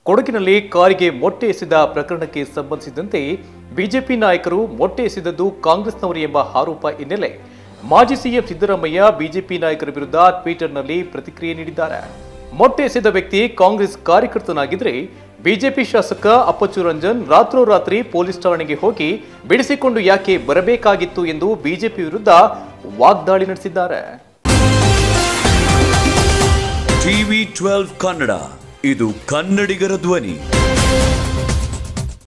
ಕೊಡಗಿನಲ್ಲಿ ಕಾರಿಗೆ ಮೊಟ್ಟೆ ಎಸೆದ ಪ್ರಕರಣಕ್ಕೆ ಸಂಬಂಧಿಸಿದಂತೆ ಬಿಜೆಪಿ ನಾಯಕರು ಮೊಟ್ಟೆ ಎಸೆದದ್ದು ಕಾಂಗ್ರೆಸ್ನವರು ಎಂಬ ಆರೋಪ ಹಿನ್ನೆಲೆ ಮಾಜಿ ಸಿಎಂ ಸಿದ್ದರಾಮಯ್ಯ ಬಿಜೆಪಿ ನಾಯಕರ ವಿರುದ್ಧ ಟ್ವಿಟರ್ನಲ್ಲಿ ಪ್ರತಿಕ್ರಿಯೆ ನೀಡಿದ್ದಾರೆ. ಮೊಟ್ಟೆ ಎಸೆದ ವ್ಯಕ್ತಿ ಕಾಂಗ್ರೆಸ್ ಕಾರ್ಯಕರ್ತನಾಗಿದ್ರೆ ಬಿಜೆಪಿ ಶಾಸಕ ಅಪ್ಪಚ್ಚು ರಂಜನ್ ರಾತ್ರೋರಾತ್ರಿ ಪೊಲೀಸ್ ಠಾಣೆಗೆ ಹೋಗಿ ಬಿಡಿಸಿಕೊಂಡು ಯಾಕೆ ಬರಬೇಕಾಗಿತ್ತು ಎಂದು ಬಿಜೆಪಿ ವಿರುದ್ಧ ವಾಗ್ದಾಳಿ ನಡೆಸಿದ್ದಾರೆ. TV12 ಕನ್ನಡ, ಇದು ಕನ್ನಡಿಗರ ಧ್ವನಿ.